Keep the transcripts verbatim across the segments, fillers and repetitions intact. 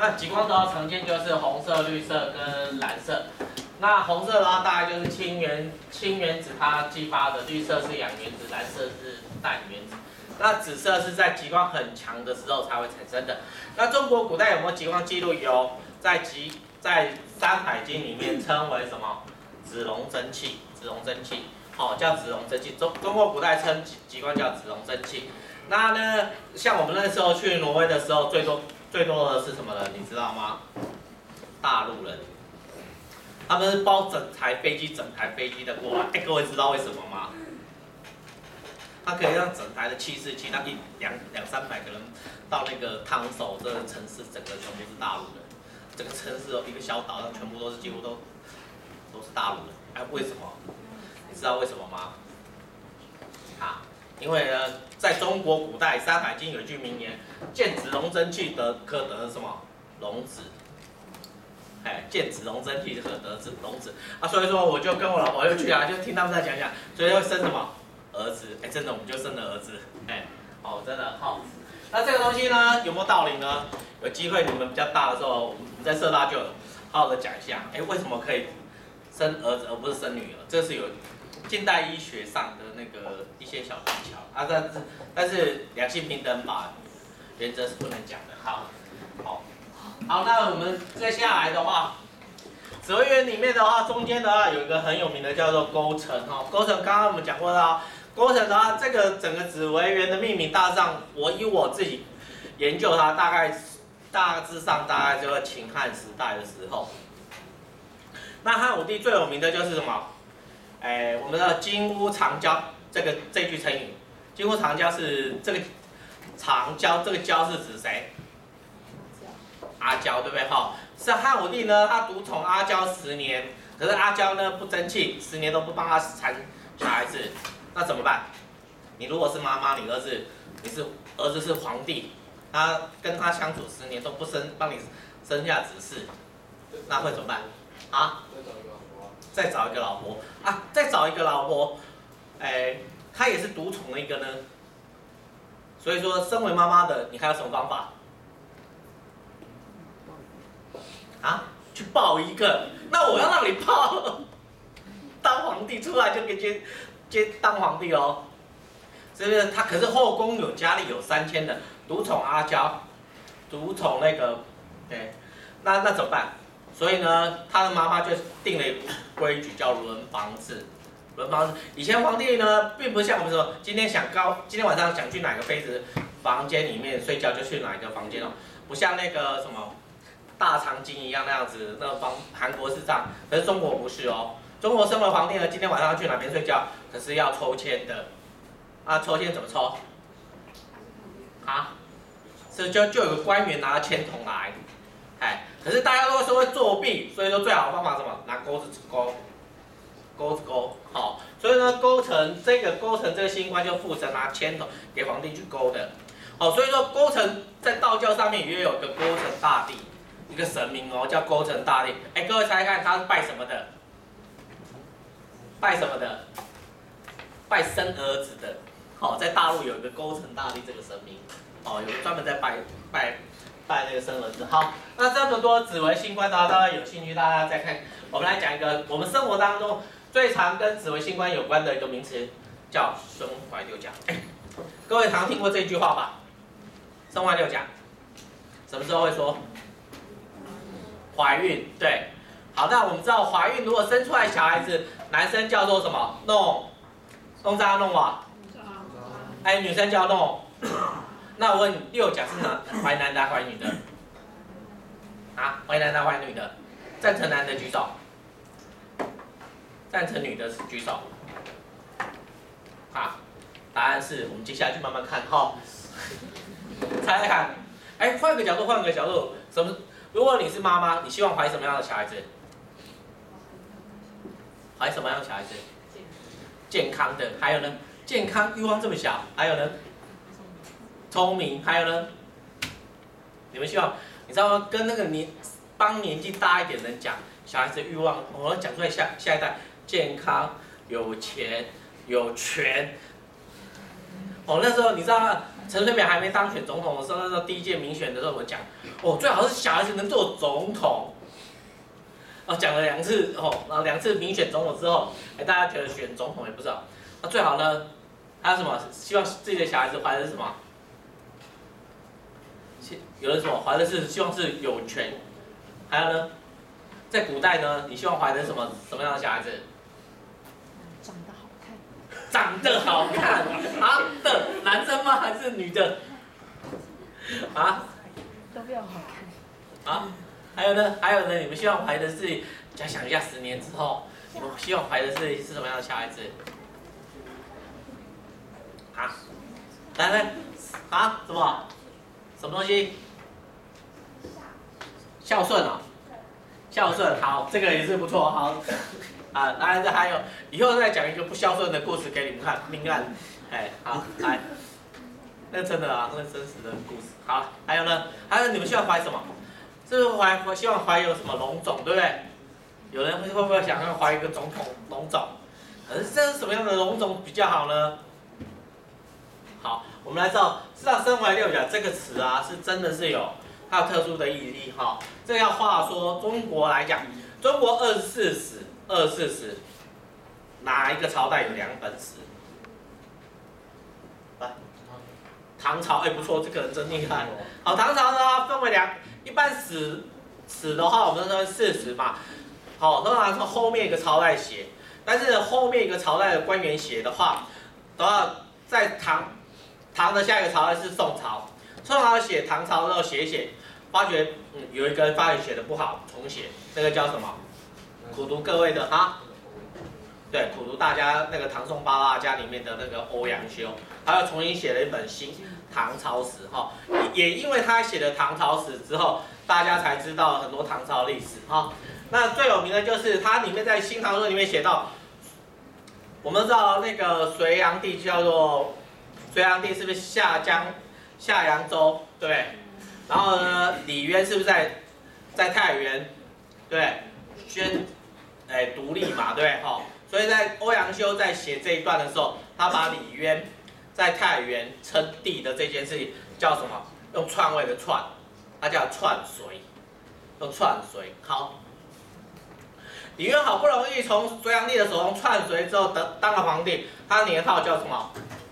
那极光灯常见就是红色、绿色跟蓝色。那红色的话，大概就是氢原氢原子它激发的，绿色是氧原子，蓝色是氮原子。那紫色是在极光很强的时候才会产生的。那中国古代有没有极光记录？有，在极在《山海经》里面称为什么？子龙真气，子龙真气，哦，叫子龙真气。中中国古代称极光叫子龙真气。那呢，像我们那时候去挪威的时候，最多最多的是什么人？你知道吗？大陆人，他们是包整台飞机，整台飞机的过来。哎，各位知道为什么吗？它可以让整台的七四七，那一两两三百个人到那个汤首这个城市，整个全部是大陆人。整个城市有一个小岛上全部都是几乎都都是大陆人。哎，为什么？你知道为什么吗？啊，因为呢，在中国古代《山海经》有一句名言：“见子龙真气得可得什么龙子。”哎，见子龙真气可得子龙子啊，所以说我就跟我老婆又去啊，就听他们在讲讲，所以会生什么？儿子，哎，真的我们就生了儿子，哎，哦，真的好。那这个东西呢，有没有道理呢？有机会你们比较大的时候，我们在社大就好好的讲一下，哎，为什么可以生儿子而不是生女儿？这是有近代医学上的那个一些小技巧啊，但是但是两性平等法原则是不能讲的。好，好，好，那我们接下来的话。紫微垣里面的话，中间的话有一个很有名的叫做勾陈哈，勾陈刚刚我们讲过了。勾陈的话，这个整个紫微垣的命名大致上，我以我自己研究它，大概大致上大概就是秦汉时代的时候。那汉武帝最有名的就是什么？哎，我们的金屋藏娇这个这句成语，金屋藏娇是这个藏娇，这个娇是指谁？阿娇，对不对？哈，是汉武帝呢，他独宠阿娇十年，可是阿娇呢不争气，十年都不帮他产小孩子，那怎么办？你如果是妈妈，你儿子，你是儿子是皇帝，他跟他相处十年都不生，帮你生下子嗣，那会怎么办？啊？再找一个老婆啊，再找一个老婆，哎，他也是独宠的一个呢。所以说，身为妈妈的，你还有什么方法？啊，去抱一个，那我要让你抱，当皇帝出来就可以接接当皇帝哦，是不是？他可是后宫有佳丽有三千的，独宠阿娇，独宠那个，对，那那怎么办？所以呢，他的妈妈就定了一个规矩，叫轮房制。轮房制，以前皇帝呢，并不是像我们说，今天想高，今天晚上想去哪个妃子房间里面睡觉就去哪个房间哦，不像那个什么。大长今一样那样子，那方韩国是这样，可是中国不是哦。中国身为皇帝呢，今天晚上要去哪边睡觉，可是要抽签的。啊，抽签怎么抽？啊，是就就有个官员拿着签筒来，哎，可是大家都说会作弊，所以说最好的方法是什么？拿钩子勾，钩子勾，好，所以呢，勾陈这个勾陈这个新官就负责拿签筒给皇帝去勾的。好，所以说勾陈在道教上面也有个勾陈大帝。一个神明哦，叫勾陈大帝。哎，各位猜看，他是拜什么的？拜什么的？拜生儿子的。好、哦，在大陆有一个勾陈大帝这个神明，哦，有专门在拜拜拜那个生儿子。好，那这么多紫微星官，大家有兴趣，大家再看。我们来讲一个我们生活当中最常跟紫微星官有关的一个名词，叫身怀六甲。哎，各位常听过这句话吧？身怀六甲，什么时候会说？怀孕，对，好，那我们知道怀孕如果生出来小孩子，男生叫做什么？弄，弄啥弄啊？哎，女生叫弄。那我问你，六甲是哪？怀男的怀女的？啊，怀男的怀女的？赞成男的举手，赞成女的举手。啊，答案是我们接下来就慢慢看哈。猜猜看，哎，换个角度，换个角度，什么？如果你是妈妈，你希望怀什么样的小孩子？怀什么样的小孩子？健康的，还有呢？健康欲望这么小，还有呢？聪明，还有呢？你们希望，你知道吗？跟那个年帮年纪大一点的人讲，小孩子欲望，我要讲出来下下一代健康、有钱、有权。哦，那时候你知道吗？ 陈水扁还没当选总统的时候，那时候第一届民选的时候，我讲，哦，最好是小孩子能做总统。哦，讲了两次哦，然后两次民选总统之后，哎，大家觉得选总统也不知道。那最好呢，还有什么？希望自己的小孩子怀的是什么？有人什么怀的是希望是有权，还有呢，在古代呢，你希望怀的是什么什么样的小孩子？ 长得好看。 长得好看啊的男生吗？还是女的？啊？ 都比较好看。 啊？还有呢？还有呢？你们希望怀的是？再想一下，十年之后，你们希望怀的是是什么样的小孩子？啊？来来，啊？什么？什么东西？孝顺啊、哦，孝顺，好，这个也是不错，好。啊，来，这还有，以后再讲一个不孝顺的故事给你们看，命案，哎，好，来，那真的啊，那真实的故事，好，还有呢？还有你们希望怀什么？是不是怀希望怀有什么龙种，对不对？有人会会不会想要怀一个总统龙种？可是这是什么样的龙种比较好呢？好，我们来知道，知道身怀六甲这个词啊，是真的是有它有特殊的意义哈。这要话说中国来讲，中国二十四史，二十四史，哪一个朝代有两本史？来，唐朝，哎，不错，这个人真厉害。好，唐朝呢分为两，一般史史的话，我们说四史嘛。好，通常是后面一个朝代写，但是后面一个朝代的官员写的话，都要在唐唐的下一个朝代是宋朝，宋朝写唐朝之后写一写，发觉嗯有一个人发觉写的不好，重写，那个叫什么？苦读各位的哈，对，苦读大家那个唐宋八大家里面的那个欧阳修，他又重新写了一本新唐朝史哈，也因为他写了唐朝史之后，大家才知道很多唐朝历史哈。那最有名的就是它里面在《新唐书》里面写到，我们知道那个隋炀帝叫做隋炀帝是不是下江下扬州对不对？然后呢，李渊是不是在在太原对宣哎独立嘛对不对？哈，所以在欧阳修在写这一段的时候，他把李渊在太原称帝的这件事情叫什么？用篡位的篡，它叫篡隋，用篡隋好。李渊好不容易从隋炀帝的手中篡隋之后得当了皇帝，他年号叫什么？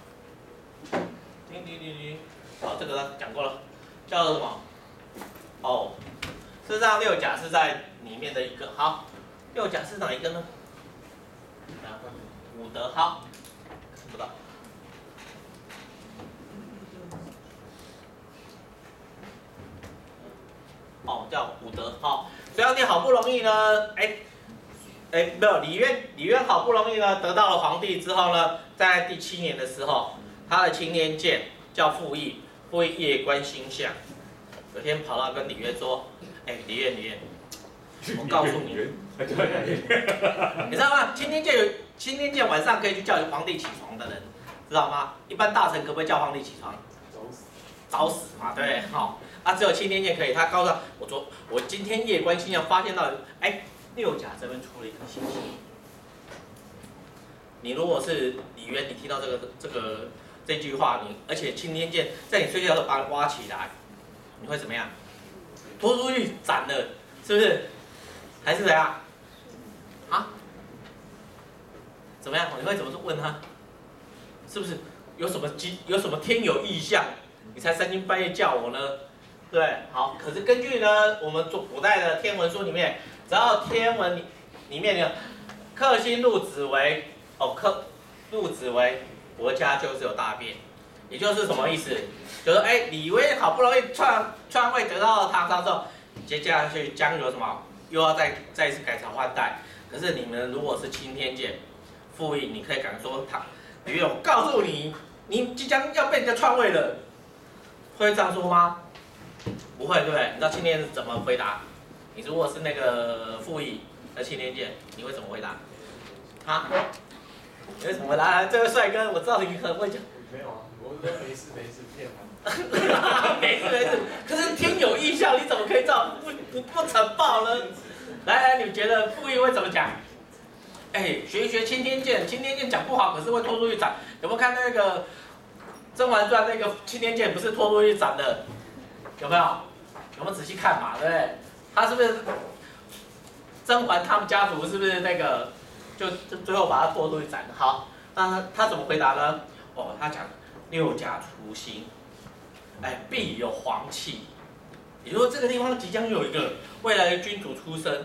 叮叮叮叮，好，这个讲过了，叫做什么？哦，事实上六甲是在里面的一个。好，六甲是哪一个呢？武德，好，看不到。哦，叫武德，好，隋炀帝好不容易呢，哎。哎，没有，李渊，李渊好不容易呢得到了皇帝之后呢，在第七年的时候，他的青天监叫傅毅，傅毅夜观星象，有天跑到跟李渊说：“哎，李渊，李渊，我告诉你，你知道吗？青天监有青天监晚上可以去叫皇帝起床的人，知道吗？一般大臣可不可以叫皇帝起床？早死，早死嘛，对不对？好、哦，啊，只有青天监可以。他告诉他，我说我今天夜观星象发现到，哎。”六甲这边出了一颗星星，你如果是李渊，你听到这个这个这句话，你而且青天剑在你睡觉的时候把它挖起来，你会怎么样？拖出去斩了，是不是？还是怎样？啊？怎么样？你会怎么问他？是不是有什么机有什么天有异象，你才三更半夜叫我呢？对，好。可是根据呢，我们做古代的天文书里面。只要天文里里面的克星入子为哦克入子为国家就是有大变，也就是什么意思？就是哎李渊好不容易篡篡位得到唐朝之后，接下去将有什么又要再再一次改朝换代。可是你们如果是青天监傅毅，你可以敢说他李渊，我告诉你，你即将要被人家篡位了，会这样说吗？不会，对不对？你知道青天是怎么回答？你如果是那个傅毅的青天监，你会怎么回答？啊？你会怎么回答？这位帅哥，我知道你很会讲。 没有啊，我说没事没事骗他。 没事没事，可是天有异象，你怎么可以这样不不不呈报呢？来来，你觉得傅毅会怎么讲？哎，学一学青天监，青天监讲不好，可是会拖出去斩。有没有看那个甄嬛传》那个青天剑不是拖出去斩的，有没有？有没有仔细看嘛？对不对？他是不是甄嬛他们家族是不是那个就就最后把他拖出去斩？好，那他他怎么回答呢？哦，他讲六甲初心，哎，必有皇气。也就是说，这个地方即将有一个未来的君主出生。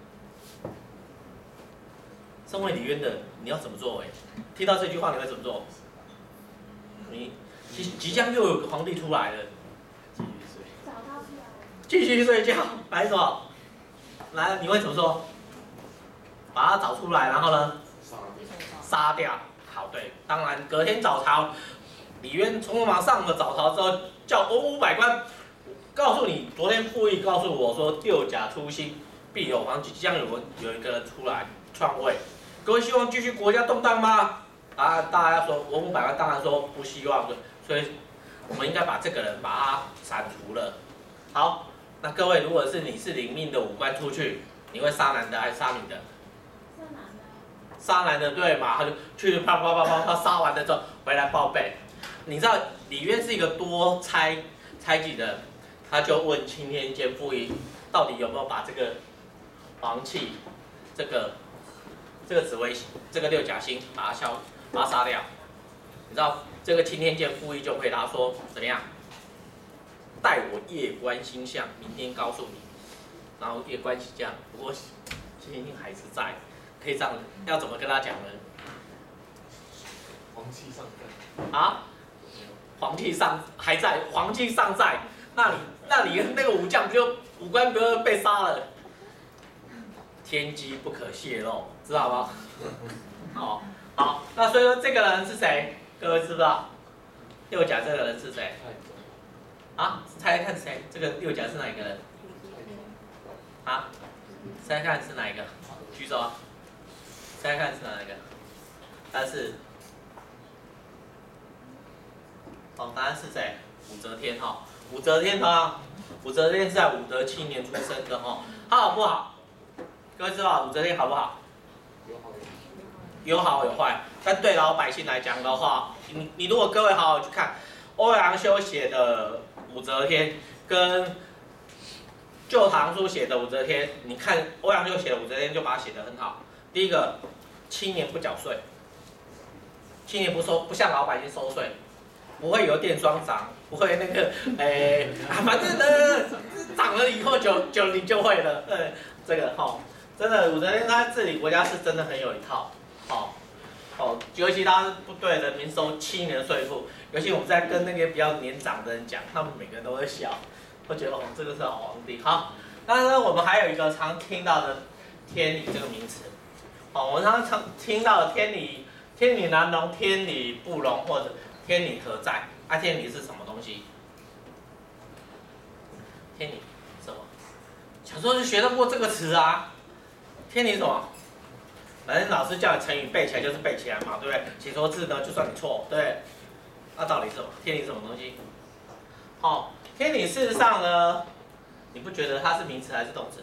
身为李渊的，你要怎么作为？听到这句话你会怎么做？你即即将又有个皇帝出来了， 继续睡。 找他出来。 继续睡觉，来什么？来，你会怎么说？把他找出来，然后呢？ 杀。 杀掉。好，对，当然隔天早朝，李渊匆忙上了早朝之后，叫文武百官，告诉你，昨天傅毅告诉我说，六甲初心必有皇，即将有有一个人出来篡位。各位希望继续国家动荡吗？啊，大家说文武百官当然说不希望，所以我们应该把这个人把他铲除了。好，那各位如果是你是领命的武官出去，你会杀男的还是杀女的？ 杀男的。 杀男的对嘛？他就去啪啪啪啪啪杀完了之后回来报备。你知道李渊是一个多猜猜忌的人，他就问青天剑傅仪到底有没有把这个皇气这个。这个紫微星，这个六甲星，把它消，把它杀掉。你知道这个青天剑傅仪就回答说怎么样？待我夜观星象，明天告诉你。然后夜观星象，不过青天剑还是在，可以这样，要怎么跟他讲呢？ 皇气尚在。 啊？皇气尚还在，皇气尚在，那你那你那个武将不就武官不就被杀了？天机不可泄露，知道吗？好，好，那所以说这个人是谁？各位知不知道？六甲这个人是谁？啊，猜看谁？这个六甲是哪一个人？啊？猜看是哪一个？举手啊！猜看是哪一个？答案是，哦，答案是谁？武则天哈，武则天哈，武则天是在武德七年出生的哈，他好不好？各位知道武则天好不好？ 有好有好有坏，但对老百姓来讲的话，你你如果各位好好去看欧阳修写的武则天跟《旧唐书》写的武则天，你看欧阳修写的武则天就把它写得很好。第一个，七年不缴税，七年不收，不向老百姓收税，不会有电双涨，不会那个诶、啊，反正呢涨了以后就就你就会了，对，这个好。真的，武则天她治理国家是真的很有一套，好、哦，哦，尤其她不对人民收七年的税赋，尤其我们在跟那些比较年长的人讲，他们每个人都会笑，会觉得哦，这个是好皇帝。好，当然呢，我们还有一个常听到的天理这个名词，哦，我们常常听到的天理，天理难容，天理不容，或者天理何在？啊，天理是什么东西？天理什么？小时候就学到过这个词啊。天理什么？反正老师叫你成语背起来就是背起来嘛，对不对？写错字呢就算你错，对不对？那到底是什么？天理是什么东西？好、哦，天理事实上呢，你不觉得它是名词还是动词？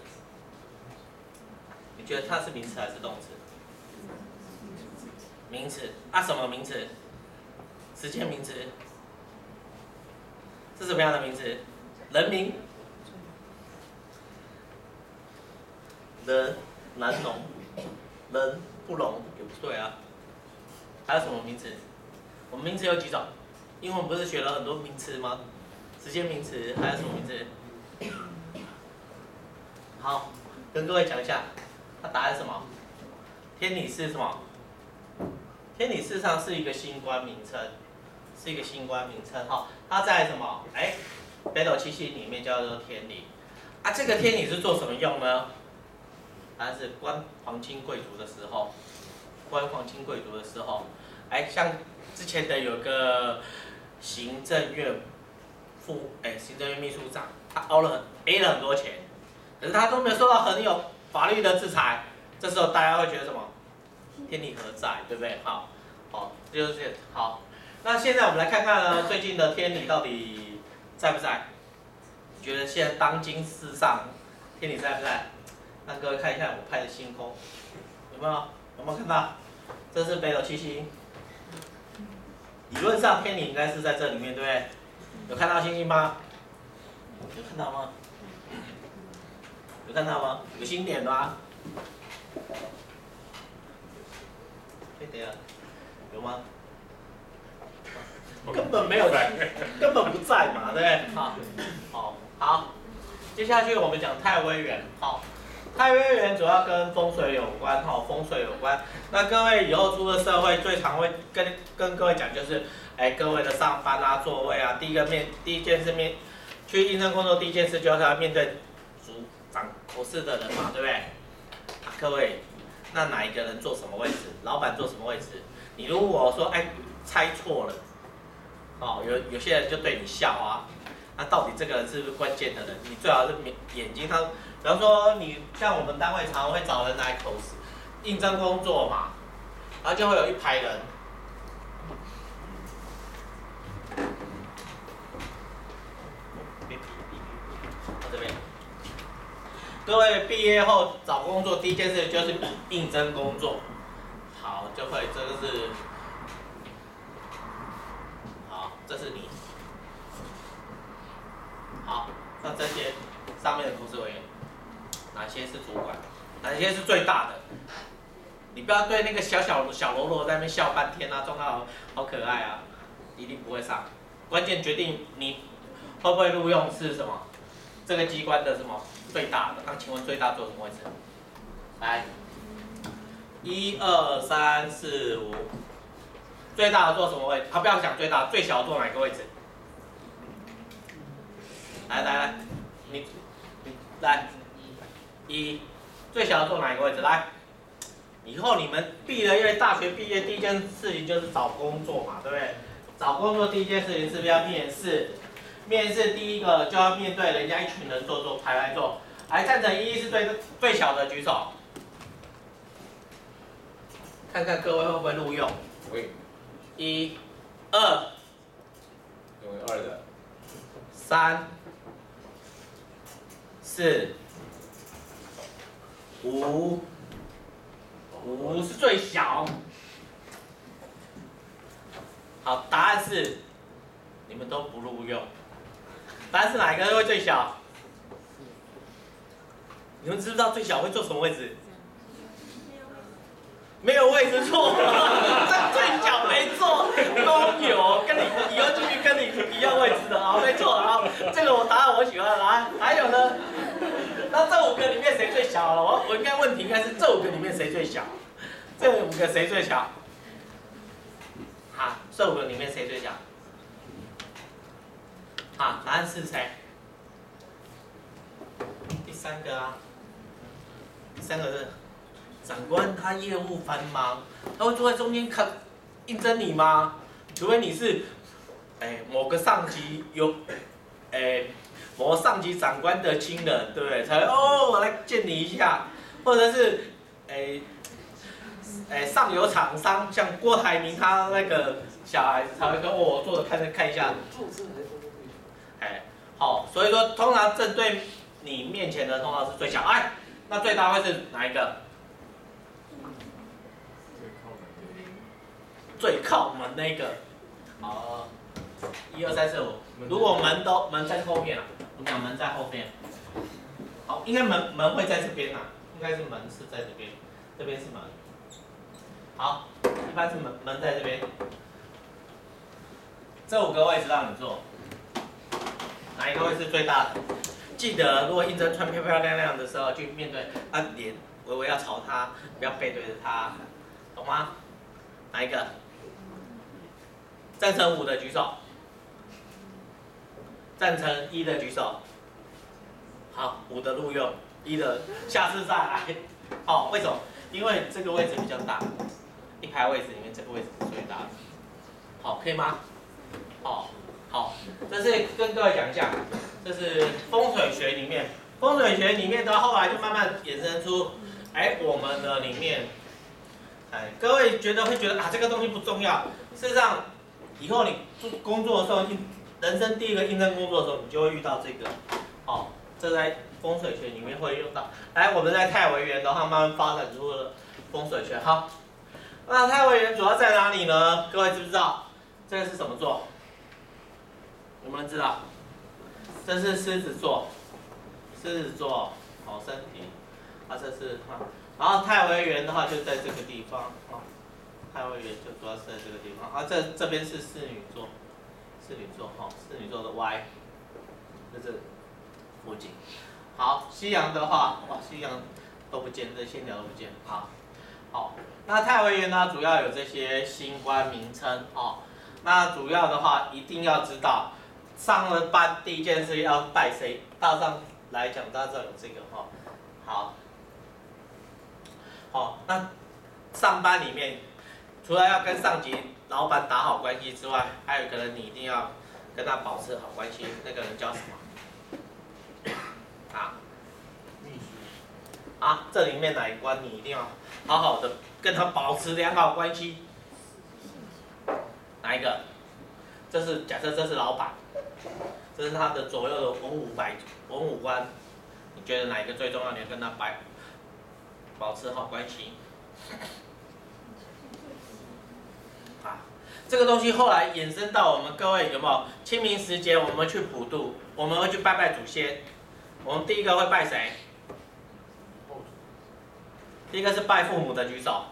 你觉得它是名词还是动词？名词。啊，什么名词？时间名词。是什么样的名词？人名。人。难容，人不容也不对啊。还有什么名词？我们名词有几种？英文不是学了很多名词吗？时间名词还有什么名词？好，跟各位讲一下，它答案是什么？天理是什么？天理事实上是一个新官名称，是一个新官名称哈。它在什么？哎，北斗七星里面叫做天理。啊，这个天理是做什么用呢？答案是官皇亲贵族的时候，官皇亲贵族的时候，哎，像之前的有个行政院副，哎，行政院秘书长，他凹了很 A 了很多钱，可是他都没有受到很有法律的制裁，这时候大家会觉得什么？天理何在，对不对？好，好，这就是这好。那现在我们来看看呢，最近的天理到底在不在？你觉得现在当今世上天理在不在？让各位看一下我拍的星空，有没有？有没有看到？这是北斗七星， 理论上偏离应该是在这里面，对不对？有看到星星吗？有看到吗？有看到吗？有星点吗？对的呀，有吗？根本没有，根本不在嘛，对不对？好，好，好，接下去我们讲太微垣，好，太微垣主要跟风水有关，哈，风水有关。那各位以后出了社会，最常会跟跟各位讲就是，哎，各位的上班啊、座位啊，第一个面，第一件事面，去应征工作第一件事就是要面对主掌口事的人嘛，对不对？啊，各位，那哪一个人坐什么位置？老板坐什么位置？你如果说哎猜错了。哦，有有些人就对你笑啊，那到底这个人是不是关键的人？你最好是眼睛他，比方说你像我们单位常常会找人来口试，应征工作嘛，然后就会有一排人，到这边，各位毕业后找工作第一件事就是应征工作，好，就会这个是。这是你，好，那这些上面的口试委员，哪些是主管，哪些是最大的？你不要对那个小小小喽啰在那边笑半天啊，装他好好可爱啊，一定不会上。关键决定你会不会录用是什么？这个机关的什么最大的？那请问最大做什么位置？来，一二三四五。最大的坐什么位置？他、啊、不要想最大，最小的坐哪个位置？来来来，你你来一，最小的坐哪个位置？来，以后你们毕了业，大学毕业第一件事情就是找工作嘛，对不对？找工作第一件事情是不是要面试？面试第一个就要面对人家一群人坐坐排来坐，来赞成一是最最小的举手，看看各位会不会录用？ 会。 一、二， 有二的， 三、四、五，五是最小。好，答案是你们都不录用。答案是哪一个会最小？你们知不知道最小会坐什么位置？没有位置错，这最小没错，都有，跟你以后进去跟你一样位置的啊，没错啊，这个我答案我喜欢来，还有呢，那这五个里面谁最小？我我应该问题应该是这五个里面谁最小？这五个谁最小？好，这五个里面谁最小？好，答案是谁？第三个啊，第三个是。长官他业务繁忙，他会坐在中间看应征你吗？除非你是，哎，某个上级有，哎，某个上级长官的亲人，对不对？才会哦，我来见你一下，或者是，哎，哎，上游厂商像郭台铭他那个小孩子才会说，哦，我坐着看看一下。哎，好，所以说通常正对你面前的通常是最小，哎，那最大会是哪一个？最靠门那个，好，一二三四五。如果门都门在后面啊，我讲门在后面，好，应该门门会在这边啊，应该是门是在这边，这边是门。好，一般是门门在这边。这五个位置让你坐，哪一个位置最大的？记得，如果应征穿漂漂亮亮的时候，去面对他脸，微微要朝他，不要背对着他，懂吗？哪一个？赞成五的举手，赞成一的举手。好，五的录用，一的下次再来。好，为什么？因为这个位置比较大，一排位置里面这个位置是最大的。好，可以吗？好，好，这是跟各位讲一下，这是风水学里面，风水学里面到后来就慢慢衍生出，哎，我们的里面，哎，各位觉得会觉得啊，这个东西不重要，事实上。以后你做工作的时候，人生第一个应征工作的时候，你就会遇到这个，哦，这在风水学里面会用到。来，我们在太微垣的话，慢慢发展出了风水学。好，那太微垣主要在哪里呢？各位知不知道？ 这个是什么座？有没有人知道？这是狮子座，狮子座，好身体。啊，这是哈，然后太微垣的话就在这个地方啊，太微垣就主要是在这个地方啊。这这边是侍女座，侍女座哈，侍女座的 Y， 在这附近。好，西洋的话，哇，西洋都不见，这线条都不见。好，好，那太微垣呢，主要有这些星官名称哦。那主要的话，一定要知道，上了班第一件事要拜谁？大上来讲，大致有这个哈。好。好，那上班里面，除了要跟上级、老板打好关系之外，还有一个人你一定要跟他保持好关系，那个人叫什么？啊？ 秘书。 啊，这里面哪一关你一定要好好的跟他保持良好关系？哪一个？这是假设这是老板，这是他的左右的文武百文武官，你觉得哪一个最重要？你要跟他摆。保持好关系，啊，这个东西后来衍生到我们各位有没有？清明时节我们去普渡，我们会去拜拜祖先。我们第一个会拜谁？第一个是拜父母的举手。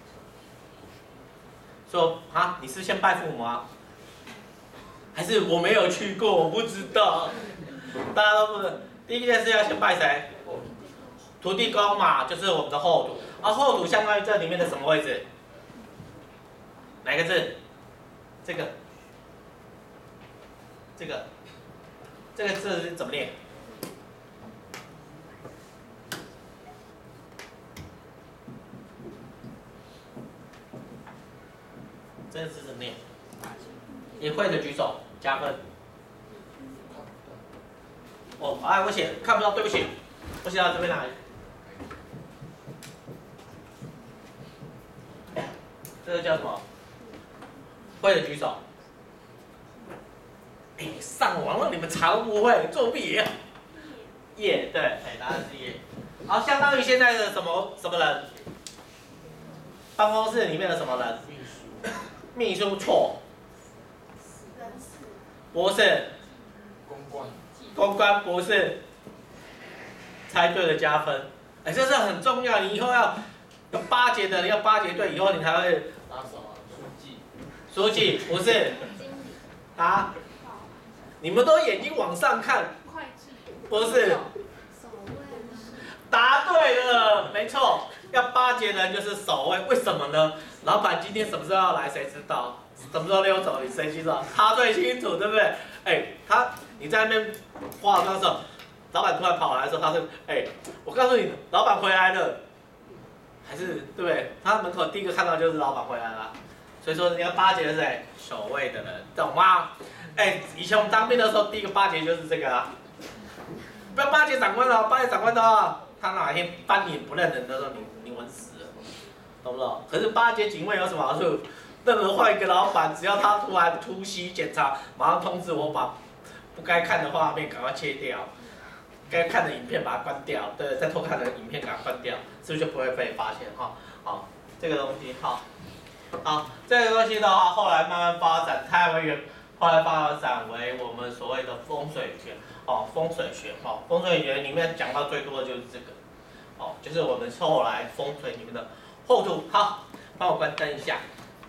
说啊，你是先拜父母啊？还是我没有去过，我不知道。大家都不是。第一件事要先拜谁？土地公嘛，就是我们的后土，而、啊、后土相当于这里面的什么位置？哪个字？这个，这个，这个字是怎么念？这个字怎么念？你会的举手，加分。哦，哎，我写看不到，对不起，我写到这边来。这个叫什么？会的举手。哎，上网了，你们常不会作弊耶？叶，对，哎，答案是叶。好，相当于现在的什么什么人？办公室里面的什么人？ 秘书。 秘书错。 人事。 不是。 公关。 公关不是。猜对了加分。哎，这是很重要，你以后要。有巴结的，你要巴结对，以后你才会打扫啊，书记。 书记不是啊？你们都眼睛往上看。 会计。 不是。 守卫。 答对了，没错，要巴结人就是守卫，为什么呢？老板今天什么时候要来，谁知道？什么时候溜走，你谁知道？他最清楚，对不对？哎，他你在那边化妆的时候，老板突然跑来的时候，他是哎，我告诉你，老板回来了。还是对不对？他门口第一个看到就是老板回来了，所以说你要巴结的是谁？守卫的人，懂吗？哎，以前我们当兵的时候，第一个巴结就是这个啊。不要巴结长官了，巴结长官的话，他哪天翻脸不认人的时候，你你稳死了，懂不懂？可是巴结警卫有什么好处？任何换一个老板，只要他突然突袭检查，马上通知我把不该看的画面赶快切掉。该看的影片把它关掉，对，再偷看的影片给它关掉，是不是就不会被发现哈？好，这个东西好，好，这个东西的话，后来慢慢发展，太微垣后来发展为我们所谓的风水学，哦，风水学，哦，风水学里面讲到最多的就是这个，哦，就是我们后来风水里面的后土。好，帮我关灯一下。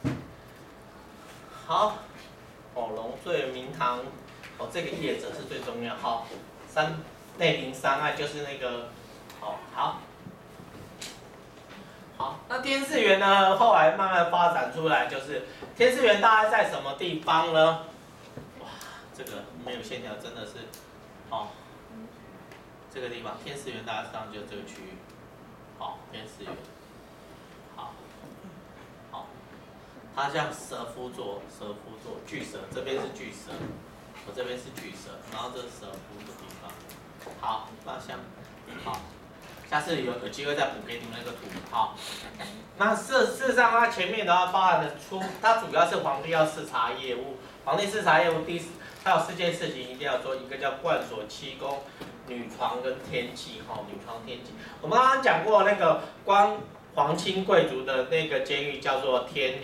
好，哦，龙坠明堂，哦，这个业者是最重要，好，三。内陵三爱就是那个，哦，好，好，那天士园呢？后来慢慢发展出来，就是天士园大概在什么地方呢？哇，这个没有线条真的是，哦，这个地方天士园大概上就这个区域，好，天士园，好，好，它像蛇夫座，蛇夫座，巨蛇，这边是巨蛇，我这边是巨蛇，然后这是蛇夫的地方。好，那像好，下次有有机会再补给你们那个图。好，那事事实上它前面的话包含的出，它主要是皇帝要视察业务，皇帝视察业务第它有四件事情一定要做，一个叫冠锁七宫、女床跟天气，哈、哦，女床天气。我们刚刚讲过那个光皇亲贵族的那个监狱叫做天理，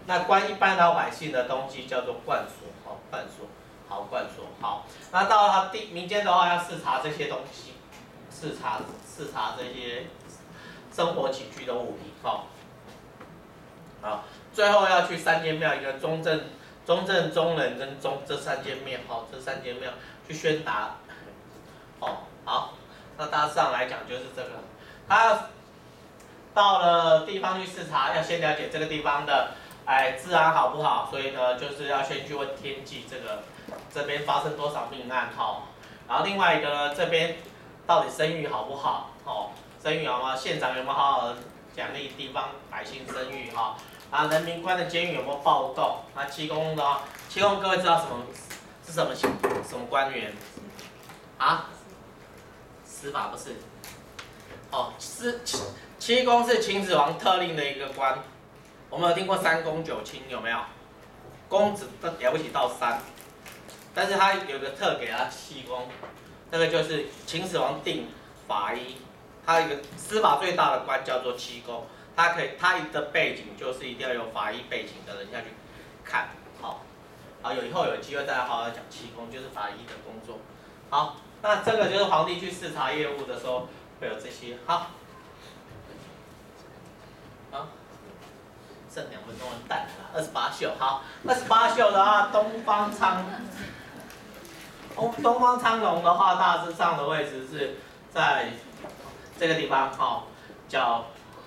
那关一般老百姓的东西叫做灌锁，好灌锁，好灌锁，好。那到了地民间的话，要视察这些东西，视察视察这些生活起居的物品，好。好，最后要去三间庙，一个中正、中正、中仁跟中这三间庙，好，这三间庙去宣达，哦，好。那大致上来讲就是这个，他到了地方去视察，要先了解这个地方的。哎，治安好不好？所以呢，就是要先去问天际这个这边发生多少命案哈。然后另外一个呢，这边到底生育好不好？哦，生育好吗？县长有没有好好奖励地方百姓生育哈？啊，人民关的监狱有没有暴动？那七公的话，七公各位知道什么是什么什么官员？啊？司法不是？哦，司七公是秦始皇特令的一个官。我们有听过三公九卿有没有？公子了不起到三，但是他有个特给他七公，那个就是秦始皇定法医，他有一个司法最大的官叫做七公，他可以他的背景就是一定要有法医背景的人下去看，好，好有以后有机会再好好讲七公，就是法医的工作。好，那这个就是皇帝去视察业务的时候会有这些，好，好。剩两分钟完蛋了，二十八宿好，二十八宿的话，东方苍，东东方苍龙的话，大致上的位置是在这个地方，哈、哦，角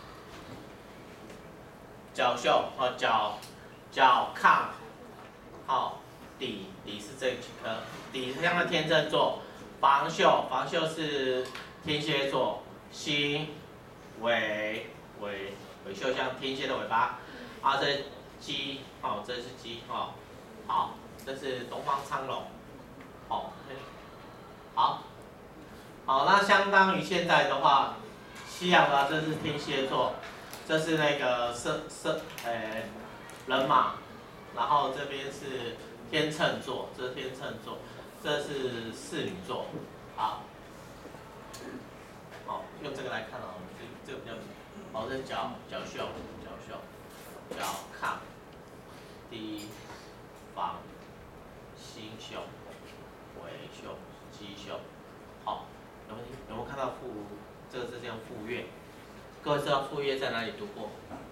角宿哦，角角亢，好，底底是这几颗，底像个天秤座，房宿房宿是天蝎座，心尾尾尾宿像天蝎的尾巴。啊，这鸡，哦，这是鸡，哦，好，这是东方苍龙，哦，好，好，那相当于现在的话，西洋的这是天蝎座，这是那个射射，诶，人马，然后这边是天秤座，这是天秤座，这是侍女座，好，哦，用这个来看哦，这这个比较，哦，这是角角宿，角宿。角亢、低房、心宿、尾宿、鸡宿，好，有没有有没有看到傅？这个是这样傅说，各位知道傅说在哪里读过？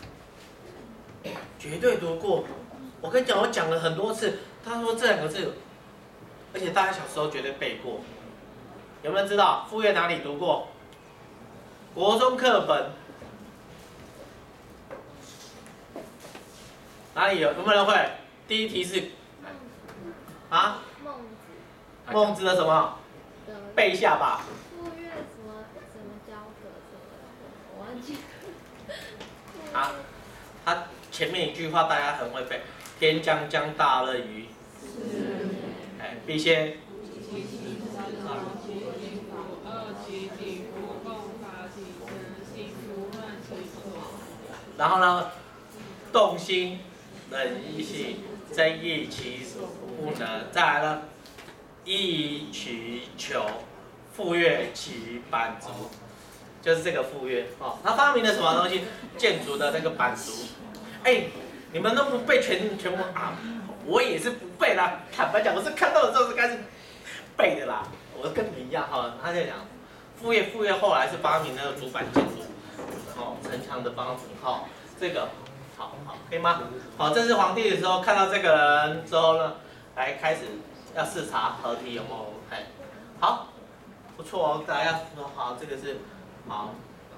绝对读过。我跟你讲，我讲了很多次，他说这两个字，而且大家小时候绝对背过。有没有知道傅说哪里读过？国中课本。哪里有？有没有人会？第一题是啊， 孟子。 孟子的什么？背一下吧。 傅说什么什么交葛什么的，我忘记了。 啊，他前面一句话大家很会背：天将降大任于哎，必先。然后呢，动心。忍一息，增益其不能。再来呢，一其求，傅说其板竹，就是这个傅说哦。他发明了什么东西？建筑的那个板竹。哎，你们都不背全全文啊？我也是不背啦。坦白讲，我是看到的时候是开始背的啦。我跟你们一样哈。他在讲，傅说傅说后来是发明那个竹板建筑，哦，城墙的方式哈，这个。好好，可以吗？好，这是皇帝的时候看到这个人之后呢，来开始要视察合体有没有？哎，好，不错哦，大家要说好，这个是好，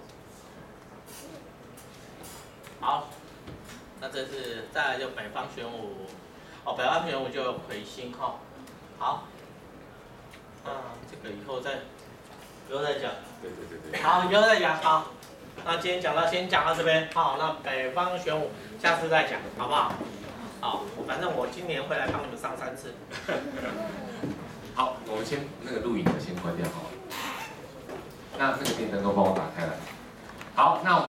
好，那这是再来就北方玄武，哦，北方玄武就有魁星哈，好，啊，这个以后再以后再讲， 对对对对， 好，以后再讲好。那今天讲到先讲到这边，好，那北方玄武下次再讲，好不好？好，反正我今年会来帮你们上三次。 好，我们先那个录影的先关掉好了。那那个电灯都帮我打开来。好，那。